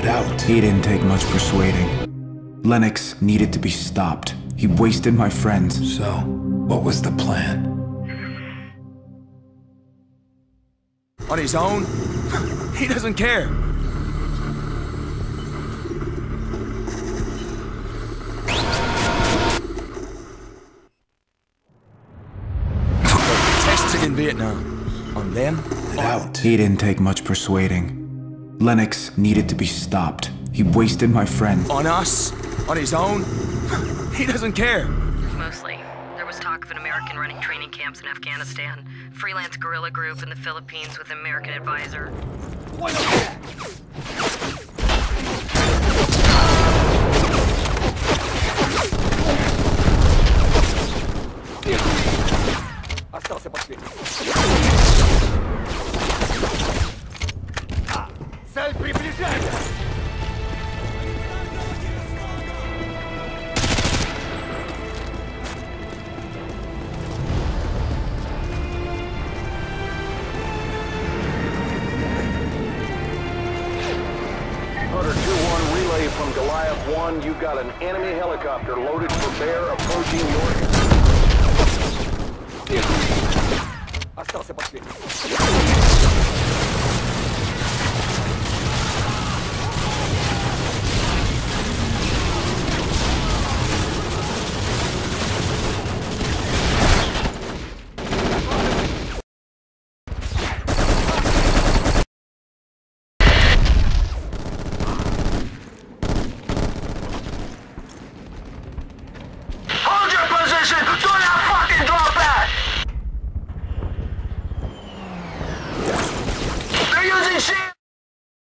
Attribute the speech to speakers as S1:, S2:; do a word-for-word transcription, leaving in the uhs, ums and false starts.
S1: Get out.
S2: He didn't take much persuading. Lennox needed to be stopped. He wasted my friends.
S1: So, what was the plan?
S3: On his own? He doesn't care. Tests in Vietnam. On them?
S1: Get out.
S2: He didn't take much persuading. Lennox needed to be stopped. He wasted my friends.
S3: On us? On his own? He doesn't care.
S4: Mostly. There was talk of an American running training camps in Afghanistan, freelance guerrilla group in the Philippines with an American advisor.
S5: Остался последний. Цель приближается!
S6: Hunter two one relay from Goliath one. You got an enemy helicopter loaded for bear approaching your...
S5: Остался последний.
S6: Hold your position! Do not fucking drop back! They're using shield!